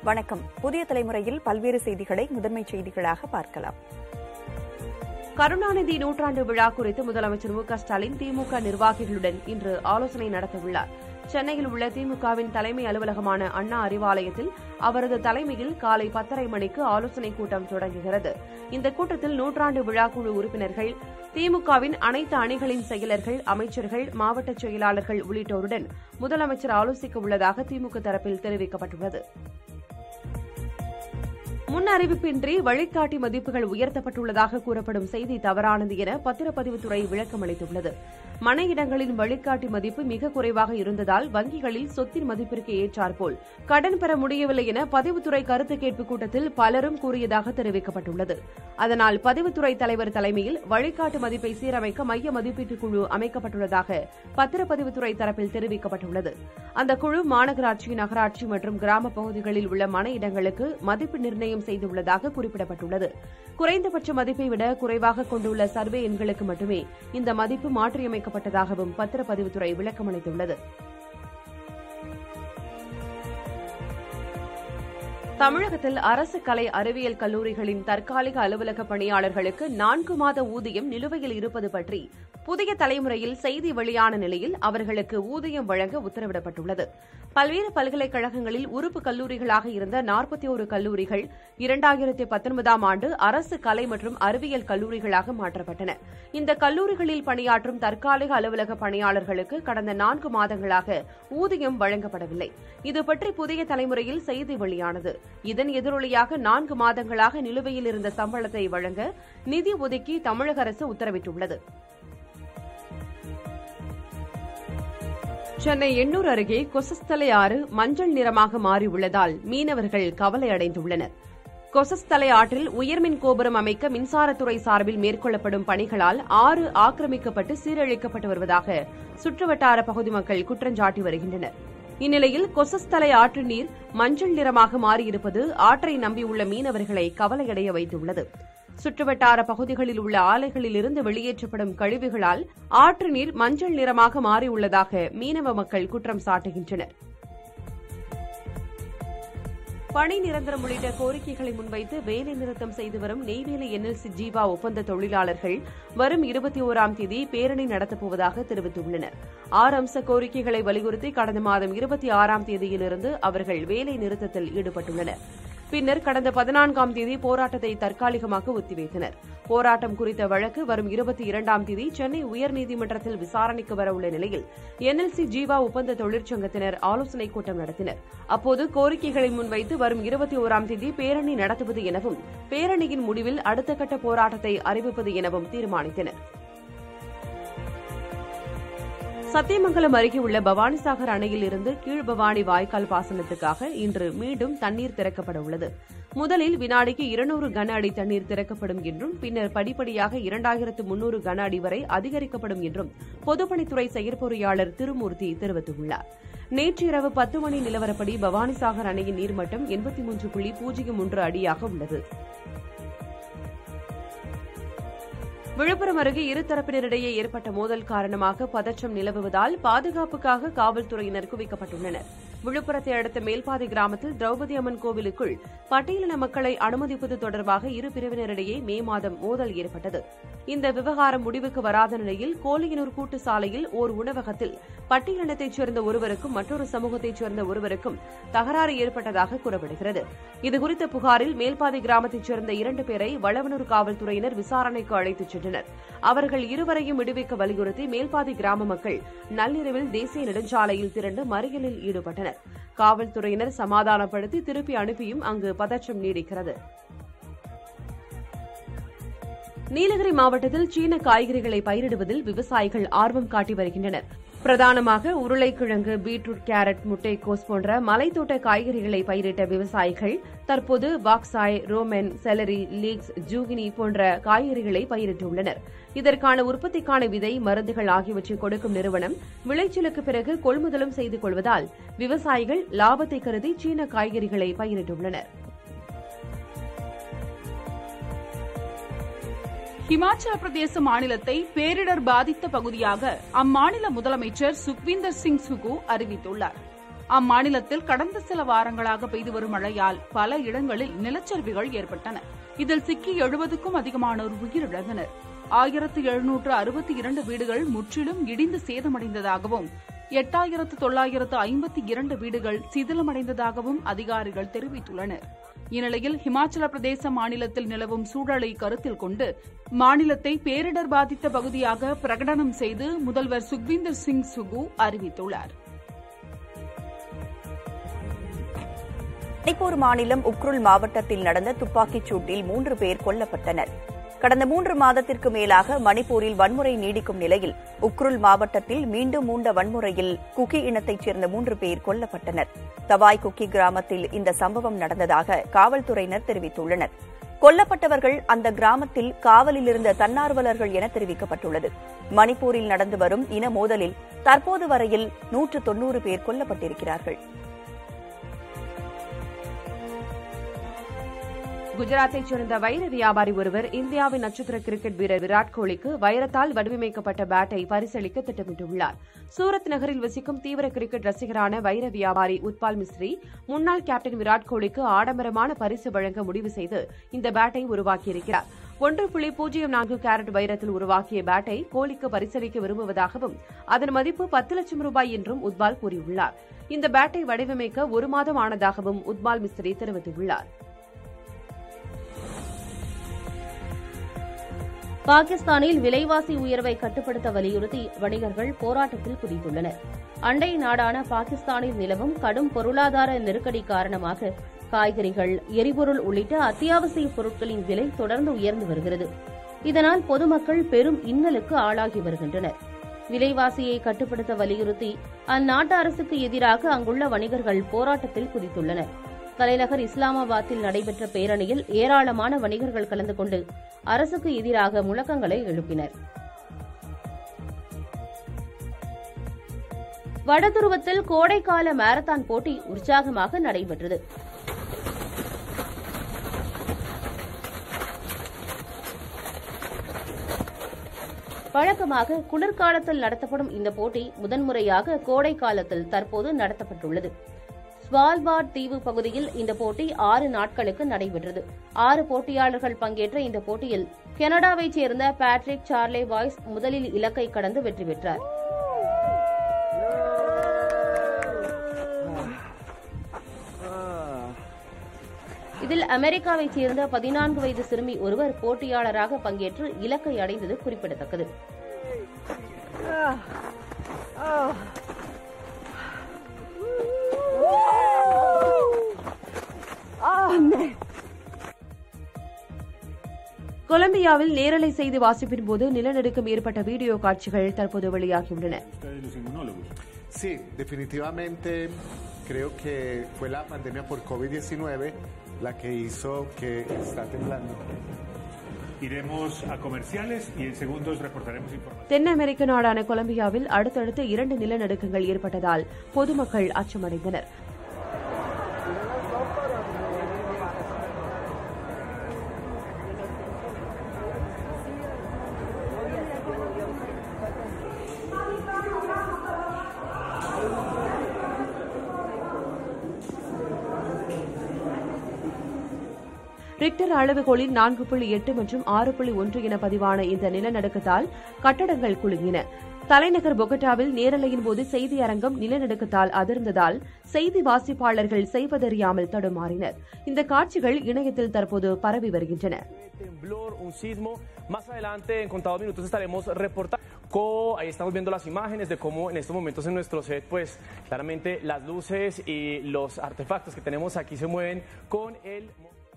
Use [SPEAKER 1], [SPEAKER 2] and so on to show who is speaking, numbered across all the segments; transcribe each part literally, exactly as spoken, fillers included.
[SPEAKER 1] வணக்கம். புதிய தலைமுறையில் பல்வேறு செய்திகளை முதன்மை செய்திகளாக பார்க்கலாம்.
[SPEAKER 2] கருணாநிதி நூற்றாண்டு விழா குறித்து முதலமைச்சர் மு க ஸ்டாலின் திமுக நிர்வாகிகளுடன் இன்று ஆலோசனை நடத்தவுள்ளார். சென்னையில் உள்ள திமுகவின் தலைமை அலுவலகமான அண்ணா அறிவாலயத்தில் அவரது தலைமையில் காலை பத்தரை மணிக்கு ஆலோசனைக் கூட்டம் தொடங்குகிறது. இந்த கூட்டத்தில் நூற்றாண்டு விழா குழு உறுப்பினர்கள், திமுகவின் அனைத்து அணிகளின் செயலர்கள், அமைச்சர்கள், மாவட்ட செயலாளர்கள் உள்ளிட்டோருடன் முதலமைச்சர் ஆலோசிக்க உள்ளதாக திமுக தரப்பில் தெரிவிக்கப்பட்டுள்ளது. முன் அறிவிப்பின்றி வழிகாட்டி மதிப்புகள் உயர்த்தப்பட்டுள்ளதாக கூறப்படும் செய்தி தவறானது என பத்திரப்பதிவுத்துறை விளக்கம் அளித்துள்ளது. மனை இடங்களின் வழிகாட்டி மதிப்பு மிக குறைவாக இருந்ததால் வங்கிகளில் சொத்தின் மதிப்பிற்கு ஏற்றாற்போல் கடன் பெற முடியவில்லை என பதிவுத்துறை கருத்து கேட்பு கூட்டத்தில் பலரும் கூறியதாக தெரிவிக்கப்பட்டுள்ளது. அதனால் பதிவுத்துறை தலைவர் தலைமையில் வழிகாட்டு மதிப்பை சீரமைக்க மைய மதிப்பீட்டுக் குழு அமைக்கப்பட்டுள்ளதாக பத்திரப்பதிவுத்துறை தரப்பில் தெரிவிக்கப்பட்டுள்ளது. அந்த குழு மாநகராட்சி, நகராட்சி மற்றும் கிராம பகுதிகளில் உள்ள மனை இடங்களுக்கு மதிப்பு நிர்ணயம் செய்துள்ளதாக குறிப்பிடப்பட்டுள்ளது. குறைந்தபட்ச மதிப்பை விட குறைவாக கொண்டுள்ள சர்வே எண்களுக்கு மட்டுமே இந்த மதிப்பு மாற்றியமைக்கப்பட்டதாகவும் பத்திரப்பதிவுத்துறை விளக்கமளித்துள்ளது. தமிழகத்தில் அரசு கலை அறிவியல் கல்லூரிகளின் தற்காலிக அலுவலக பணியாளர்களுக்கு நான்கு மாத ஊதியம் நிலுவையில் இருப்பது பற்றி புதிய தலைமுறையில் செய்தி வெளியான நிலையில் அவர்களுக்கு ஊதியம் வழங்க உத்தரவிடப்பட்டுள்ளது. பல்வேறு பல்கலைக்கழகங்களில் உறுப்பு கல்லூரிகளாக இருந்த நாற்பத்தி ஒரு கல்லூரிகள் இரண்டாயிரத்தி பத்தொன்பதாம் ஆண்டு அரசு கலை மற்றும் அறிவியல் கல்லூரிகளாக மாற்றப்பட்டன. இந்த கல்லூரிகளில் பணியாற்றும் தற்காலிக அலுவலக பணியாளர்களுக்கு கடந்த நான்கு மாதங்களாக ஊதியம் வழங்கப்படவில்லை. இதுபற்றி புதிய தலைமுறையில் செய்தி வெளியானது. இதன் எதிரொலியாக நான்கு மாதங்களாக நிலுவையில் இருந்த சம்பளத்தை வழங்க நிதி ஒதுக்கி தமிழக அரசு உத்தரவிட்டுள்ளது. சென்னை எண்ணூர் அருகே கொசஸ்தலை ஆறு மஞ்சள் நிறமாக மாறியுள்ளதால் மீனவர்கள் கவலை அடைந்துள்ளனர். கொசஸ்தலை ஆற்றில் உயர்மின் கோபுரம் அமைக்க மின்சாரத்துறை சார்பில் மேற்கொள்ளப்படும் பணிகளால் ஆறு ஆக்கிரமிக்கப்பட்டு சீரழிக்கப்பட்டு வருவதாக சுற்றுவட்டார பகுதி மக்கள் குற்றஞ்சாட்டி வருகின்றனர். இந்நிலையில் கொசஸ்தலை ஆற்று நீர் மஞ்சள் நிறமாக மாறியிருப்பது ஆற்றை நம்பியுள்ள மீனவர்களை கவலையடைய வைத்துள்ளது. சுற்றுவட்டார பகுதிகளில் உள்ள ஆலைகளில் இருந்து வெளியேற்றப்படும் கழிவுகளால் ஆற்று நீர் மஞ்சள் நிறமாக மாறியுள்ளதாக மீனவ மக்கள் குற்றம் சாட்டுகின்றனர். பணி நிரந்தரம் உள்ளிட்ட கோரிக்கைகளை முன்வைத்து வேலை நிறுத்தம் செய்து வரும் நெய்வேலி என்எல்சி ஜீவா ஒப்பந்த தொழிலாளர்கள் வரும் இருபத்தி ஓராம் தேதி பேரணி நடத்தப்போவதாக தெரிவித்துள்ளனர். ஆறு அம்ச கோரிக்கைகளை வலியுறுத்தி கடந்த மாதம் இருபத்தி ஆறாம் தேதியிலிருந்து அவர்கள் வேலை நிறுத்தத்தில் ஈடுபட்டுள்ளனர். பின்னர் கடந்த பதினான்காம் தேதி போராட்டத்தை தற்காலிகமாக ஒத்திவைத்தனர். போராட்டம் குறித்த வழக்கு வரும் இருபத்தி இரண்டாம் தேதி சென்னை உயர்நீதிமன்றத்தில் விசாரணைக்கு வரவுள்ள நிலையில் என்எல்சி ஜீவா ஒப்பந்த தொழிற்சங்கத்தினர் ஆலோசனைக் கூட்டம் நடத்தினர். அப்போது கோரிக்கைகளை முன்வைத்து வரும் இருபத்தி ஓராம் தேதி பேரணி நடத்துவது எனவும் பேரணியின் முடிவில் அடுத்த கட்ட போராட்டத்தை அறிவிப்பது எனவும் தீர்மானித்தனர். சத்தியமங்கலம் அருகே உள்ள பவானிசாகர் அணையில் இருந்து கீழ்பவானி வாய்க்கால் பாசனத்துக்காக இன்று மீண்டும் தண்ணீர் திறக்கப்பட உள்ளது. முதலில் வினாடிக்கு இருநூறு கன அடி தண்ணீர் திறக்கப்படும் என்றும் பின்னர் படிப்படியாக இரண்டாயிரத்து முன்னூறு கன அடி வரை அதிகரிக்கப்படும் என்றும் பொதுப்பணித்துறை செயற்பொறியாளர் திருமூர்த்தி தெரிவித்துள்ளார். நேற்று இரவு பத்து மணி நிலவரப்படி பவானிசாகர் அணையின் நீர்மட்டம் எண்பத்தி மூன்று புள்ளி பூஜ்ஜியம் ஒன்று அடியாக உள்ளது. விழுப்புரம் அருகே இருதரப்பினரிடையே ஏற்பட்ட மோதல் காரணமாக பதற்றம் நிலவுவதால் பாதுகாப்புக்காக காவல்துறையினர் குவிக்கப்பட்டுள்ளனர். விழுப்புரத்தை அடுத்த மேல்பாதி கிராமத்தில் திரௌபதி அம்மன் கோவிலுக்குள் பட்டியலின மக்களை அனுமதிப்பது தொடர்பாக இரு பிரிவினரிடையே மே மாதம் மோதல் ஏற்பட்டது. இந்த விவகாரம் முடிவுக்கு வராத நிலையில் கோலியனூர் கூட்டு சாலையில் ஓர் உணவகத்தில் பட்டியலினத்தைச் சேர்ந்த ஒருவருக்கும் மற்றொரு சமூகத்தைச் சேர்ந்த ஒருவருக்கும் தகராறு ஏற்பட்டதாக கூறப்படுகிறது. இதுகுறித்த புகாரில் மேல்பாதி கிராமத்தைச் சேர்ந்த இரண்டு பேரை வளவனூர் காவல்துறையினர் விசாரணைக்கு அழைத்துச் சென்றனர். அவர்கள் இருவரையும் விடுவிக்க வலியுறுத்தி மேல்பாதி கிராம மக்கள் நள்ளிரவில் தேசிய நெடுஞ்சாலையில் திரண்டு மறியலில் ஈடுபட்டனர். காவல்துறையினர் சமாதானப்படுத்தி திருப்பி அனுப்பியும் அங்கு பதற்றம் நீடிக்கிறது. நீலகிரி மாவட்டத்தில் சீன காய்கறிகளை பயிரிடுவதில் விவசாயிகள் ஆர்வம் காட்டி வருகின்றனர். பிரதானமாக உருளைக்கிழங்கு, பீட்ரூட், கேரட், முட்டைக்கோஸ் போன்ற மலைத்தோட்ட காய்கறிகளை பயிரிட்ட விவசாயிகள் தற்போது பாக்சாய், ரோமென், செலரி, லீக்ஸ், ஜூகினி போன்ற காய்கறிகளை பயிரிட்டுள்ளனர். இதற்கான உற்பத்திக்கான விதை, மருந்துகள் ஆகியவற்றை கொடுக்கும் நிறுவனம் விளைச்சலுக்கு பிறகு கொள்முதலும் செய்து கொள்வதால் விவசாயிகள் லாபத்தை கருதி சீன காய்கறிகளை பயிரிட்டுள்ளனர்.
[SPEAKER 3] ஹிமாச்சல பிரதேச மாநிலத்தை பேரிடர் பாதித்த பகுதியாக அம்மாநில முதலமைச்சர் சுக்வீந்தர் சிங் சுகு அறிவித்துள்ளார். அம்மாநிலத்தில் கடந்த சில வாரங்களாக பெய்து வரும் மழையால் பல இடங்களில் நிலச்சரிவுகள் ஏற்பட்டன. இதில் சிக்கி எழுபதுக்கும் அதிகமானோர் உயிரிழந்தனர். ஆயிரத்து எழுநூற்று அறுபத்தி இரண்டு வீடுகள் முற்றிலும் இடிந்து சேதமடைந்ததாகவும் எட்டாயிரத்து தொள்ளாயிரத்து ஐம்பத்தி இரண்டு வீடுகள் சிதிலமடைந்ததாகவும் அதிகாரிகள் தெரிவித்துள்ளனர். இந்நிலையில் ஹிமாச்சல பிரதேச மாநிலத்தில் நிலவும் சூழலை கருத்தில் கொண்டு மாநிலத்தை பேரிடர் பாதித்த பகுதியாக பிரகடனம் செய்து முதல்வர் சுக்வீந்தர் சிங் சுகு அறிவித்துள்ளார்.
[SPEAKER 1] மணிப்பூர் மாநிலம் உக்ருல் மாவட்டத்தில் நடந்த துப்பாக்கிச் சூட்டில் மூன்று பேர் கொல்லப்பட்டனர். கடந்த மூன்று மாதத்திற்கு மேலாக மணிப்பூரில் வன்முறை நீடிக்கும் நிலையில் உக்ருல் மாவட்டத்தில் மீண்டும் மூண்ட வன்முறையில் குக்கி இனத்தைச் சேர்ந்த மூன்று பேர் கொல்லப்பட்டனர். தவாய் குக்கி கிராமத்தில் இந்த சம்பவம் நடந்ததாக காவல்துறையினர் தெரிவித்துள்ளனர். கொல்லப்பட்டவர்கள் அந்த கிராமத்தில் காவலில் இருந்த தன்னார்வலர்கள் என தெரிவிக்கப்பட்டுள்ளது. மணிப்பூரில் நடந்து வரும் இன மோதலில் தற்போது வரையில் நூற்று தொன்னூறு பேர் கொல்லப்பட்டிருக்கிறார்கள்.
[SPEAKER 2] குஜராத்தைச் சேர்ந்த வைர வியாபாரி ஒருவர் இந்தியாவின் நட்சத்திர கிரிக்கெட் வீரர் விராட் கோலிக்கு வைரத்தால் வடிவமைக்கப்பட்ட பேட்டை பரிசளிக்க திட்டமிட்டுள்ளார். சூரத் நகரில் வசிக்கும் தீவிர கிரிக்கெட் ரசிகரான வைர வியாபாரி உத்பால் மிஸ்ரி முன்னாள் கேப்டன் விராட் கோலிக்கு ஆடம்பரமான பரிசு வழங்க முடிவு செய்து இந்த பேட்டை உருவாக்கியிருக்கிறார். ஒன்று புள்ளி பூஜ்ஜியம் நான்கு கேரட் வைரத்தில் உருவாக்கிய பேட்டை கோலிக்கு பரிசளிக்க விரும்புவதாகவும் அதன் மதிப்பு பத்து லட்சம் ரூபாய் என்றும் உத்பால் கூறியுள்ளார். இந்த பேட்டை வடிவமைக்க ஒரு மாதம் ஆனதாகவும் உத்பால் மிஸ்ரி தெரிவித்துள்ளார்.
[SPEAKER 4] பாகிஸ்தானில் விலைவாசி உயர்வை கட்டுப்படுத்த வலியுறுத்தி வணிகர்கள் போராட்டத்தில் குதித்துள்ளனர். அண்டை நாடான பாகிஸ்தானில் நிலவும் கடும் பொருளாதார நெருக்கடி காரணமாக காய்கறிகள், எரிபொருள் உள்ளிட்ட அத்தியாவசிய பொருட்களின் விலை தொடர்ந்து உயர்ந்து வருகிறது. இதனால் பொதுமக்கள் பெரும் இன்னலுக்கு ஆளாகி வருகின்றனர். விலைவாசியை கட்டுப்படுத்த வலியுறுத்தி அந்நாட்டு அரசுக்கு எதிராக அங்குள்ள வணிகர்கள் போராட்டத்தில் குதித்துள்ளனர். தலைநகர் இஸ்லாமாபாத்தில் நடைபெற்ற பேரணியில் ஏராளமான வணிகர்கள் கலந்து கொண்டு அரசுக்கு எதிராக முழக்கங்களை எழுப்பினர். வடதுருவத்தில் கோடைக்கால மாரத்தான் போட்டி உற்சாகமாக நடைபெற்றது. வழக்கமாக குளிர்காலத்தில் நடத்தப்படும் இந்த போட்டி முதன்முறையாக கோடை காலத்தில் தற்போது நடத்தப்பட்டுள்ளது. ஸ்வால்பார்ட் தீவு பகுதியில் இந்த போட்டி ஆறு நாட்களுக்கு நடைபெற்றது. ஆறு போட்டியாளர்கள் பங்கேற்ற இந்த போட்டியில் கனடாவைச் சேர்ந்த பேட்ரிக் சார்லே வாய்ஸ் முதலில் இலக்கை கடந்து வெற்றி பெற்றார். இதில் அமெரிக்காவைச் சேர்ந்த பதினான்கு வயது சிறுமி ஒருவர் போட்டியாளராக பங்கேற்று இலக்கை அடைந்தது குறிப்பிடத்தக்கது.
[SPEAKER 2] கொலம்பியாவில் நேரலை செய்தி வாசிப்பின் போது நிலநடுக்கம் ஏற்பட்ட வீடியோ காட்சிகள் தற்போது வெளியாகியுள்ளன.
[SPEAKER 5] Sí, definitivamente creo que fue la pandemia por COVID diecinueve la que hizo que está temblando.
[SPEAKER 6] Iremos a comerciales y en segundos reportaremos información.
[SPEAKER 2] தென் அமெரிக்க நாடான கொலம்பியாவில் அடுத்தடுத்து இரண்டு நிலநடுக்கங்கள் ஏற்பட்டதால் பொதுமக்கள் அச்சமடைந்தனர். ரிக்டர் அளவுகோலில் நான்கு புள்ளி எட்டு மற்றும் ஆறு புள்ளி ஒன்று என பதிவான இந்த நிலநடுக்கத்தால் கட்டடங்கள் குலுங்கின. தலைநகர் பொகட்டாவில் நேரலையின் போது செய்தி அரங்கம் நிலநடுக்கத்தால் அதிர்ந்ததால் செய்தி வாசிப்பாளர்கள் செய்வதறியாமல் தடுமாறினர். இந்த காட்சிகள் இணையத்தில் தற்போது பரவி வருகின்றன.
[SPEAKER 7] Más adelante, en contados minutos, estaremos reportando. Ahí estamos viendo las imágenes de cómo en estos momentos en nuestro set, pues claramente las luces y los artefactos que tenemos aquí se mueven con el.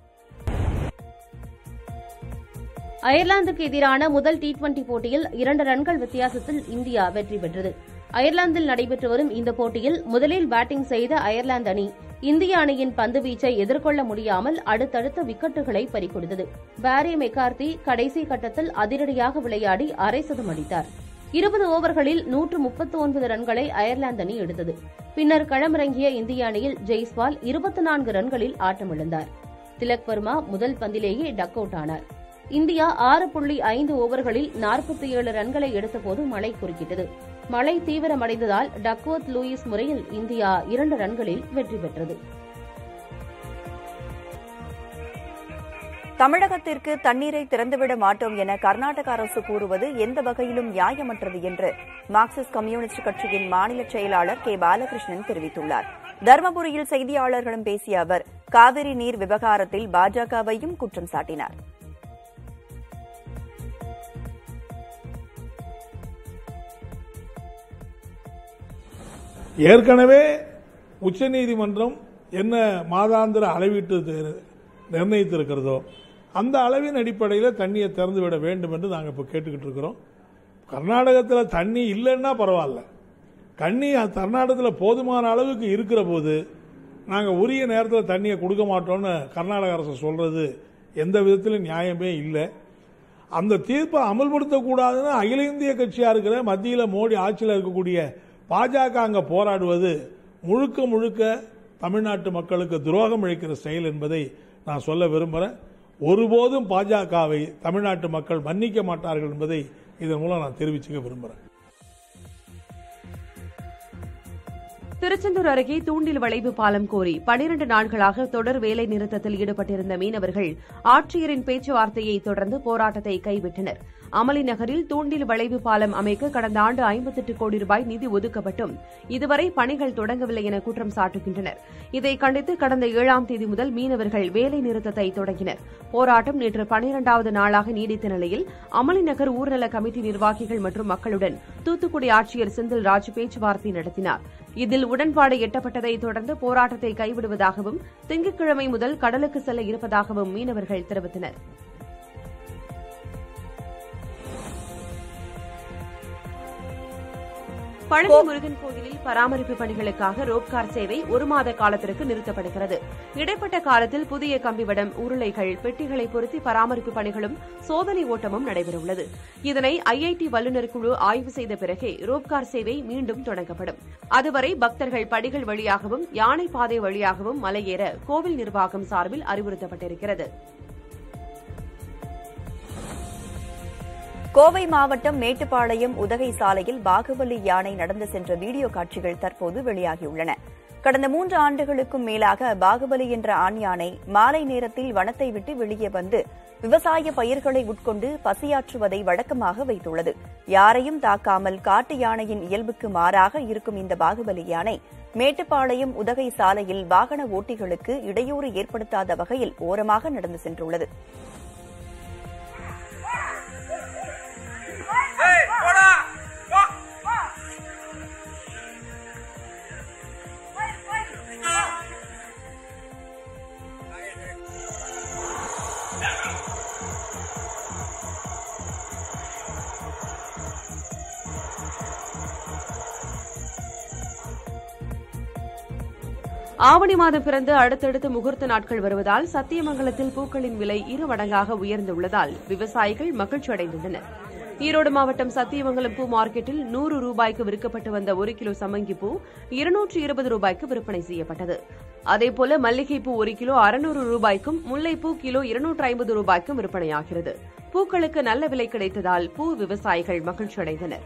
[SPEAKER 4] அயர்லாந்துக்கு எதிரான முதல் T twenty போட்டியில் இரண்டு ரன்கள் வித்தியாசத்தில் India வெற்றி பெற்றது. அயர்லாந்தில் நடைபெற்று வரும் இந்த போட்டியில் முதலில் பேட்டிங் செய்த அயர்லாந்து அணி இந்திய அணியின் பந்துவீச்சை எதிர்கொள்ள முடியாமல் அடுத்தடுத்த விக்கெட்டுகளை பறிகொடுத்தது. பாரி மெக்கார்த்தி கடைசி கட்டத்தில் அதிரடியாக விளையாடி அரை சதம் அடித்தார். இருபது ஓவர்களில் நூற்று முப்பத்தி ஒன்பது ரன்களை அயர்லாந்து அணி எடுத்தது. பின்னர் களமிறங்கிய இந்திய அணியில் ஜெய்ஸ்வால் இருபத்தி நான்கு ரன்களில் ஆட்டமிழந்தார். திலக் வர்மா முதல் பந்திலேயே டக் அவுட் ஆனார். இந்தியா ஆறு புள்ளி ஐந்து ஓவர்களில் நாற்பத்தி ஏழு ரன்களை எடுத்தபோது மழை குறுக்கிட்டது. மழை தீவிரமடைந்ததால் டக்வர்த் லூயிஸ் முறையில் இந்தியா இரண்டு ரன்களில் வெற்றி பெற்றது.
[SPEAKER 1] தமிழகத்திற்கு தண்ணீரை திறந்துவிட மாட்டோம் என கர்நாடக அரசு கூறுவது எந்த வகையிலும் நியாயமற்றது என்று மார்க்சிஸ்ட் கம்யூனிஸ்ட் கட்சியின் மாநில செயலாளர் கே பாலகிருஷ்ணன் தெரிவித்துள்ளார். தருமபுரியில் செய்தியாளர்களிடம் பேசிய அவர் காவிரி நீர் விவகாரத்தில் பாஜகவையும் குற்றம் சாட்டினார்.
[SPEAKER 8] ஏற்கனவே உச்சநீதிமன்றம் என்ன மாதாந்திர அளவீட்டு நிர்ணயித்திருக்கிறதோ அந்த அளவின் அடிப்படையில் தண்ணியை திறந்துவிட வேண்டும் என்று நாங்கள் இப்போ கேட்டுக்கிட்டு இருக்கிறோம். கர்நாடகத்தில் தண்ணி இல்லைன்னா பரவாயில்ல, தண்ணி கர்நாடகத்தில் போதுமான அளவுக்கு இருக்கிற போது நாங்கள் உரிய நேரத்தில் தண்ணியை கொடுக்க மாட்டோம்னு கர்நாடக அரசு சொல்றது எந்த விதத்திலும் நியாயமே இல்லை. அந்த தீர்ப்பை அமல்படுத்தக்கூடாதுன்னு அகில இந்திய கட்சியாக இருக்கிற மத்தியில் மோடி ஆட்சியில் இருக்கக்கூடிய பாஜக அங்கே போராடுவது முழுக்க முழுக்க தமிழ்நாட்டு மக்களுக்கு துரோகம் இழைக்கிற செயல் என்பதை நான் சொல்ல விரும்புகிறேன். ஒருபோதும் பாஜகவை தமிழ்நாட்டு மக்கள் மன்னிக்க மாட்டார்கள் என்பதை இதன் மூலம் நான் தெரிவிச்சுக்க விரும்புகிறேன்.
[SPEAKER 2] திருச்செந்தூர் அருகே தூண்டில் வளைவு பாலம் கோரி பனிரண்டு நாட்களாக தொடர் வேலை நிறுத்தத்தில் ஈடுபட்டிருந்த மீனவர்கள் ஆட்சியரின் பேச்சுவார்த்தையை தொடர்ந்து போராட்டத்தை கைவிட்டனர். அமளி நகரில் தூண்டில் வளைவு பாலம் அமைக்க கடந்த ஆண்டு ஐம்பத்தெட்டு கோடி ரூபாய் நிதி ஒதுக்கப்பட்டும் இதுவரை பணிகள் தொடங்கவில்லை என குற்றம் சாட்டுகின்றனர். இதை கண்டித்து கடந்த ஏழாம் தேதி முதல் மீனவர்கள் வேலை நிறுத்தத்தை தொடங்கினர். போராட்டம் நேற்று பனிரெண்டாவது நாளாக நீடித்த நிலையில் அமளி நகர் ஊர்நல கமிட்டி நிர்வாகிகள் மற்றும் மக்களுடன் தூத்துக்குடி ஆட்சியர் செந்தில் ராஜ் பேச்சுவார்த்தை நடத்தினார். இதில் உடன்பாடு எட்டப்பட்டதை தொடர்ந்து போராட்டத்தை கைவிடுவதாகவும் திங்கட்கிழமை முதல் கடலுக்கு செல்ல இருப்பதாகவும் மீனவர்கள் தெரிவித்தனர். பழனி முருகன் கோயிலில் பராமரிப்பு பணிகளுக்காக ரோப்கார் சேவை ஒரு மாத காலத்திற்கு நிறுத்தப்படுகிறது. இடைப்பட்ட காலத்தில் புதிய கம்பிவடம், உருளைகள், பெட்டிகளை பொருத்தி பராமரிப்பு பணிகளும் சோதனை ஓட்டமும் நடைபெறவுள்ளது. இதனை ஐஐடி வல்லுநர் குழு ஆய்வு செய்த பிறகே ரோப்கார் சேவை மீண்டும் தொடங்கப்படும். அதுவரை பக்தர்கள் படிகள் வழியாகவும் யானை பாதை வழியாகவும் மலையேற கோவில் நிர்வாகம் சார்பில் அறிவுறுத்தப்பட்டிருக்கிறது.
[SPEAKER 1] கோவை மாவட்டம் மேட்டுப்பாளையம் உதகை சாலையில் பாகுபலி யானை நடந்து சென்ற வீடியோ காட்சிகள் தற்போது வெளியாகியுள்ளன. கடந்த மூன்று ஆண்டுகளுக்கும் மேலாக பாகுபலி என்ற ஆண் யானை மாலை நேரத்தில் வனத்தை விட்டு வெளியே வந்து விவசாய பயிர்களை உட்கொண்டு பசியாற்றுவதை வழக்கமாக வைத்துள்ளது. யாரையும் தாக்காமல் காட்டு யானையின் இயல்புக்கு மாறாக இருக்கும் இந்த பாகுபலி யானை மேட்டுப்பாளையம் உதகை சாலையில் வாகன ஓட்டிகளுக்கு இடையூறு ஏற்படுத்தாத வகையில் ஓரமாக நடந்து சென்றுள்ளது.
[SPEAKER 2] ஆவணி மாதம் பிறந்து அடுத்தடுத்து முகூர்த்த நாட்கள் வருவதால் சத்தியமங்கலத்தில் பூக்களின் விலை இரு மடங்காக உயர்ந்துள்ளதால் விவசாயிகள் மகிழ்ச்சி அடைந்துள்ளனர். ஈரோடு மாவட்டம் சத்தியமங்கலம் பூ மார்க்கெட்டில் நூறு ரூபாய்க்கு விற்கப்பட்டு வந்த ஒரு கிலோ சம்மங்கி பூ இருநூற்று இருபது ரூபாய்க்கு விற்பனை செய்யப்பட்டது. அதேபோல மல்லிகைப்பூ ஒரு கிலோ அறுநூறு ரூபாய்க்கும், முல்லைப்பூ கிலோ இருநூற்று ஐம்பது ரூபாய்க்கும் விற்பனையாகிறது. பூக்களுக்கு நல்ல விலை கிடைத்ததால் பூ விவசாயிகள் மகிழ்ச்சி அடைந்தனர்.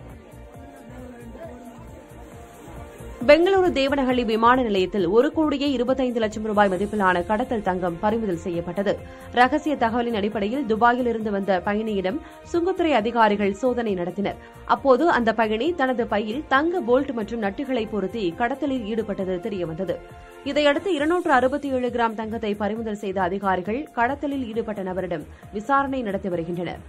[SPEAKER 2] பெங்களூரு தேவனஹள்ளி விமான நிலையத்தில் ஒரு கோடியே இருபத்தைந்து லட்சம் ரூபாய் மதிப்பிலான கடத்தல் தங்கம் பறிமுதல் செய்யப்பட்டது. ரகசிய தகவலின் அடிப்படையில் துபாயில் இருந்து வந்த பயணியிடம் சுங்கத்துறை அதிகாரிகள் சோதனை நடத்தினர். அப்போது அந்த பயணி தனது பையில் தங்க போல்ட் மற்றும் நட்டுகளை பொருத்தி கடத்தலில் ஈடுபட்டது தெரியவந்தது. இதையடுத்து இருநூற்று அறுபத்தி ஏழு கிராம் தங்கத்தை பறிமுதல் செய்த அதிகாரிகள் கடத்தலில் ஈடுபட்ட நபரிடம் விசாரணை நடத்தி வருகின்றனர்.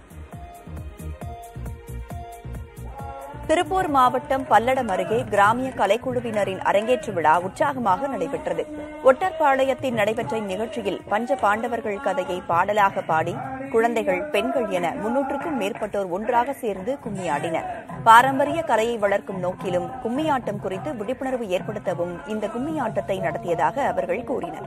[SPEAKER 1] திருப்பூர் மாவட்டம் பல்லடம் அருகே கிராமிய கலைக்குழுவினரின் அரங்கேற்று விழா உற்சாகமாக நடைபெற்றது. ஒட்டர்பாளையத்தில் நடைபெற்ற இந்நிகழ்ச்சியில் பஞ்ச பாண்டவர்கள் கதையை பாடலாக பாடி குழந்தைகள், பெண்கள் என முன்னூற்றுக்கும் மேற்பட்டோர் ஒன்றாக சேர்ந்து கும்மியாடினர். பாரம்பரிய கலையை வளர்க்கும் நோக்கிலும் கும்மியாட்டம் குறித்து விழிப்புணர்வு ஏற்படுத்தவும் இந்த கும்மியாட்டத்தை நடத்தியதாக அவர்கள் கூறினர்.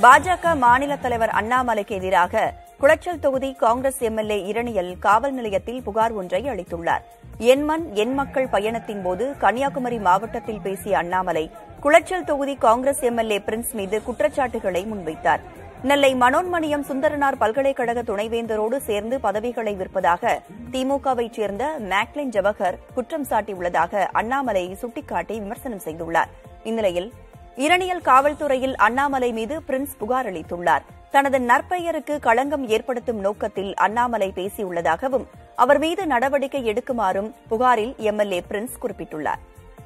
[SPEAKER 1] பாஜக மாநில தலைவர் அண்ணாமலைக்கு எதிராக குளச்சல் தொகுதி காங்கிரஸ் எம்எல்ஏ இரணியல் காவல் நிலையத்தில் புகார் ஒன்றை அளித்துள்ளார். என் மண் என் மக்கள் பயணத்தின் போது கன்னியாகுமரி மாவட்டத்தில் பேசிய அண்ணாமலை குளச்சல் தொகுதி காங்கிரஸ் எம்எல்ஏ பிரின்ஸ் மீது குற்றச்சாட்டுகளை முன்வைத்தார். நெல்லை மனோன்மணியம் சுந்தரனார் பல்கலைக்கழக துணைவேந்தரோடு சேர்ந்து பதவிகளை விற்பதாக திமுகவைச் சேர்ந்த மேக்லின் ஜவஹர் குற்றம் சாட்டியுள்ளதாக அண்ணாமலை சுட்டிக்காட்டி விமர்சனம் செய்துள்ளார். இந்நிலையில் இரணியல் காவல்துறையில் அண்ணாமலை மீது பிரின்ஸ் புகார் அளித்துள்ளார். தனது நற்பெயருக்கு களங்கம் ஏற்படுத்தும் நோக்கத்தில் அண்ணாமலை பேசியுள்ளதாகவும் அவர் மீது நடவடிக்கை எடுக்குமாறும் புகாரில் எம்எல்ஏ பிரின்ஸ் குறிப்பிட்டுள்ளார்.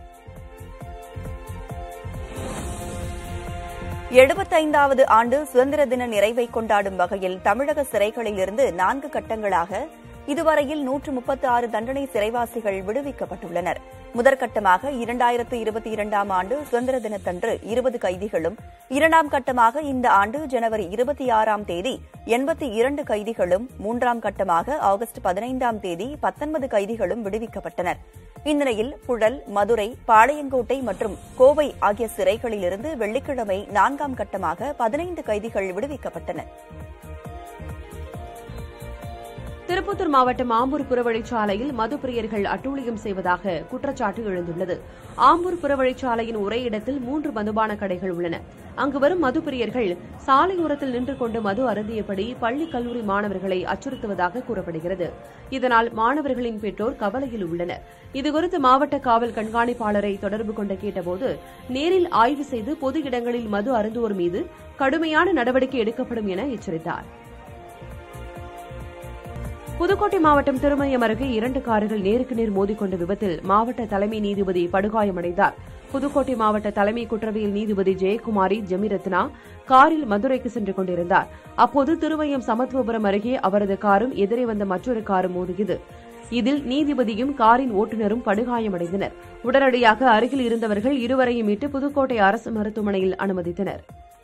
[SPEAKER 1] எழுபத்தைந்தாவது ஆண்டு சுதந்திர தின நிறைவை கொண்டாடும் வகையில் தமிழக சிறைகளில் இருந்து நான்கு கட்டங்களாக இதுவரையில் நூற்று முப்பத்தி ஆறு தண்டனை சிறைவாசிகள் விடுவிக்கப்பட்டுள்ளனர். முதற்கட்டமாக இரண்டாயிரத்து இருபத்தி இரண்டாம் ஆண்டு சுதந்திர தினத்தன்று இருபது கைதிகளும், இரண்டாம் கட்டமாக இந்த ஆண்டு ஜனவரி இருபத்தி ஆறாம் தேதி எண்பத்தி இரண்டு கைதிகளும், மூன்றாம் கட்டமாக ஆகஸ்ட் பதினைந்தாம் தேதி பத்தொன்பது கைதிகளும் விடுவிக்கப்பட்டனர். இந்நிலையில் புழல், மதுரை, பாளையங்கோட்டை மற்றும் கோவை ஆகிய சிறைகளிலிருந்து வெள்ளிக்கிழமை நான்காம் கட்டமாக பதினைந்து கைதிகள் விடுவிக்கப்பட்டனர்.
[SPEAKER 2] திருப்பத்தூர் மாவட்டம் ஆம்பூர் புறவழிச்சாலையில் மது பிரியர்கள் அட்டூழியம் செய்வதாக குற்றச்சாட்டு எழுந்துள்ளது. ஆம்பூர் புறவழிச்சாலையின் ஒரே இடத்தில் மூன்று மதுபான கடைகள் உள்ளன. அங்கு வரும் மது பிரியர்கள் சாலையோரத்தில் நின்று கொண்டு மது அருந்தியபடி பள்ளி கல்லூரி மாணவர்களை அச்சுறுத்துவதாக கூறப்படுகிறது. இதனால் மாணவர்களின் பெற்றோர் கவலையில் உள்ளனர். இதுகுறித்து மாவட்ட காவல் கண்காணிப்பாளரை தொடர்பு கொண்டு கேட்டபோது நேரில் ஆய்வு செய்து பொது இடங்களில் மது அருந்துவோர் மீது கடுமையான நடவடிக்கை எடுக்கப்படும் என எச்சரித்தார். புதுக்கோட்டை மாவட்டம் திருமயம் அருகே இரண்டு கார்கள் நேருக்கு நேர் மோதிக்கொண்ட விபத்தில் மாவட்ட தலைமை நீதிபதி படுகாயமடைந்தார். புதுக்கோட்டை மாவட்ட தலைமை குற்றவியல் நீதிபதி ஜெயக்குமாரி ஜெமிரத்னா காரில் மதுரைக்கு சென்று கொண்டிருந்தார். அப்போது திருமயம் சமத்துவபுரம் அருகே அவரது காரும் எதிரே வந்த மற்றொரு காரும் மோதியது. இதில் நீதிபதியும் காரின் ஓட்டுநரும் படுகாயமடைந்தனர். உடனடியாக அருகில் இருந்தவர்கள் இருவரையும் மீட்டு புதுக்கோட்டை அரசு மருத்துவமனையில் அனுமதித்தனர்.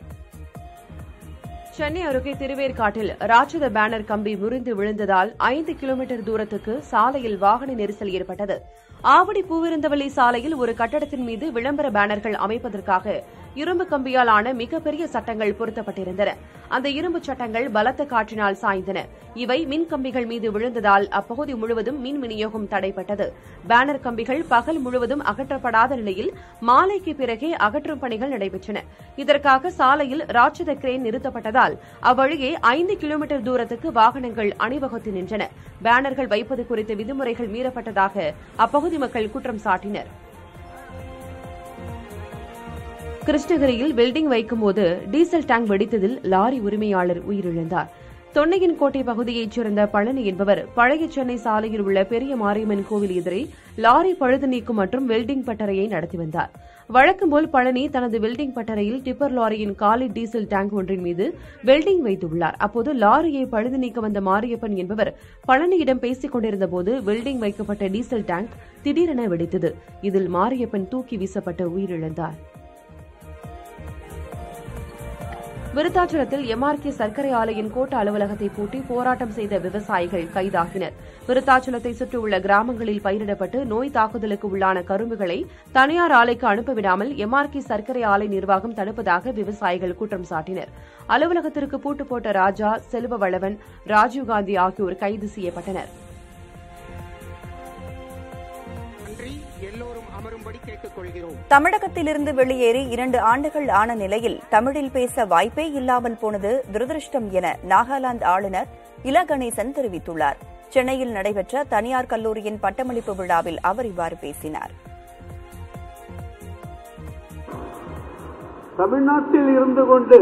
[SPEAKER 2] சென்னை அருகே திருவேற்காட்டில் ராட்சத பேனர் கம்பி முறிந்து விழுந்ததால் ஐந்து கிலோமீட்டர் தூரத்துக்கு சாலையில் வாகன நெரிசல் ஏற்பட்டது. ஆவடி பூவிருந்தவல்லி சாலையில் ஒரு கட்டடத்தின் மீது விளம்பர பேனர்கள் அமைப்பதற்காக இரும்பு கம்பியால் ஆன மிகப்பெரிய சட்டங்கள் பொருத்தப்பட்டிருந்தன. அந்த இரும்பு சட்டங்கள் பலத்த காற்றினால் சாய்ந்தன. இவை மின் கம்பிகள் மீது விழுந்ததால் அப்பகுதி முழுவதும் மின் விநியோகம் தடைப்பட்டது. பேனர் கம்பிகள் பகல் முழுவதும் அகற்றப்படாத நிலையில் மாலைக்கு பிறகே அகற்றும் பணிகள் நடைபெற்றன. இதற்காக சாலையில் ராட்சத கிரேன் நிறுத்தப்பட்டதால் அவ்வழியே ஐந்து கிலோமீட்டர் தூரத்துக்கு வாகனங்கள் அணிவகுத்து நின்றன. பேனர்கள் வைப்பது குறித்த விதிமுறைகள் மீறப்பட்டதாக அப்பகுதி மக்கள் குற்றம் சாட்டினர். கிருஷ்ணகிரியில் வெல்டிங் வைக்கும்போது டீசல் டேங்க் வெடித்ததில் லாரி உரிமையாளர் உயிரிழந்தார். தொன்னையின் கோட்டை பகுதியைச் சேர்ந்த பழனி என்பவர் பழைய சென்னை சாலையில் உள்ள பெரிய மாரியம்மன் கோவில் எதிரே லாரி பழுது நீக்கும் மற்றும் வெல்டிங் பட்டறையை நடத்தி வந்தார். வழக்கம்போல் பழனி தனது வெல்டிங் பட்டறையில் டிப்பர் லாரியின் காலி டீசல் டேங்க் ஒன்றின் மீது வெல்டிங் வைத்துள்ளார். அப்போது லாரியை பழுது நீக்க வந்த மாரியப்பன் என்பவர் பழனியிடம் பேசிக் கொண்டிருந்தபோது வெல்டிங் வைக்கப்பட்ட டீசல் டேங்க் திடீரென வெடித்தது. இதில் மாரியப்பன் தூக்கி வீசப்பட்டு உயிரிழந்தார். விருத்தாச்சலத்தில் எம்ஆர்கே சர்க்கரை ஆலையின் கோட்ட அலுவலகத்தை பூட்டி போராட்டம் செய்த விவசாயிகள் கைதாகினர். விருத்தாச்சலத்தை சுற்றியுள்ள கிராமங்களில் பயிரிடப்பட்டு நோய் தாக்குதலுக்கு உள்ளான கரும்புகளை தனியார் ஆலைக்கு அனுப்பவிடாமல் எம்ஆர்கே சர்க்கரை ஆலை நிர்வாகம் தடுப்பதாக விவசாயிகள் குற்றம் சாட்டினர். அலுவலகத்திற்கு பூட்டு போட்ட ராஜா, செல்வவளவன், ராஜீவ்காந்தி ஆகியோர் கைது செய்யப்பட்டனர்.
[SPEAKER 1] தமிழகத்திலிருந்து வெளியேறி இரண்டு ஆண்டுகள் ஆன நிலையில் தமிழில் பேச வாய்ப்பே இல்லாமல் போனது துரதிருஷ்டம் என நாகாலாந்து ஆளுநர் இல கணேசன் தெரிவித்துள்ளார். சென்னையில் நடைபெற்ற தனியார் கல்லூரியின் பட்டமளிப்பு விழாவில் அவர் இவ்வாறு பேசினார்.
[SPEAKER 9] தமிழ்நாட்டில் இருந்து கொண்டு